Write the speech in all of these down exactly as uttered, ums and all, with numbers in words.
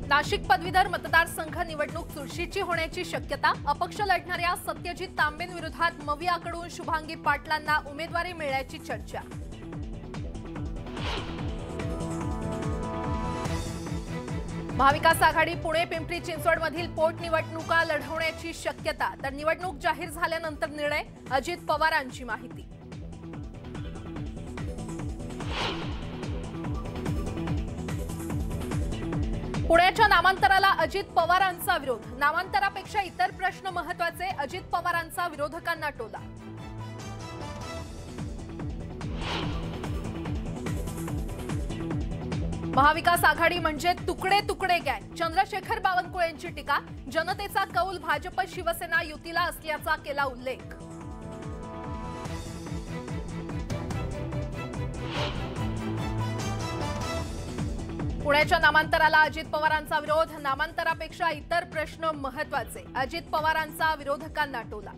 नाशिक पदवीधर मतदारसंघ निवडणूक चुरशीची होण्याची शक्यता। अपक्ष लढणाऱ्या सत्यजित तांबेंविरोधात मवियाकडून शुभांगी पाटलांना उमेदवारी मिळण्याची चर्चा। महाविकास आघाडी पुणे पिंपरी चिंचवड मधील पोटनिवडणुका लढवण्याची शक्यता। तर निवडणूक जाहीर झाल्यानंतर निर्णय। अजित पवारांची माहिती। पुण्याच्या नामांतराला अजित पवारांचा विरोध। नामांतरापेक्षा इतर प्रश्न महत्त्वाचे। अजित पवारांचा विरोधकांना टोला। महाविकास आघाडी म्हणजे तुकडे तुकडे गँग। चंद्रशेखर बावनकुळेंची टीका। जनतेचा कौल भाजप शिवसेना युतीला असल्याचा केला उल्लेख। पुण्याच्या नामांतराला अजित पवारांचा विरोध। नामांतरापेक्षा इतर प्रश्न महत्त्वाचे। अजित पवारांचा विरोधकांना टोला।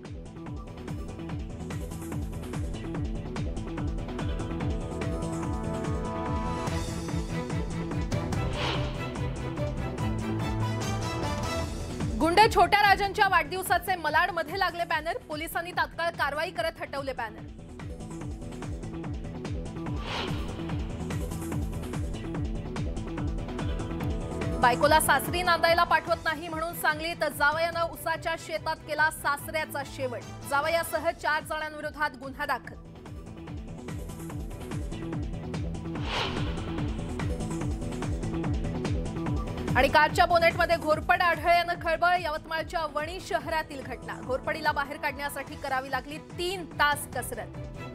गुंडे छोट्या राजांच्या वाढदिवसाचे मलाडमध्ये लागले बॅनर। पोलिसांनी तात्काळ कारवाई करत हटवले बॅनर। बायकोला सासरी नांदायला पाठवत नाही म्हणून सांगलीत जावयानं उसाच्या शेतात केला सासऱ्याचा शेवट। जावयासह चार जणांविरोधात गुन्हा दाखल। आणि कारच्या बोनेटमध्ये घोरपड आढळल्यानं खळबळ। यवतमाळच्या वणी शहरातील घटना। घोरपडीला बाहेर काढण्यासाठी करावी लागली तीन तास कसरत।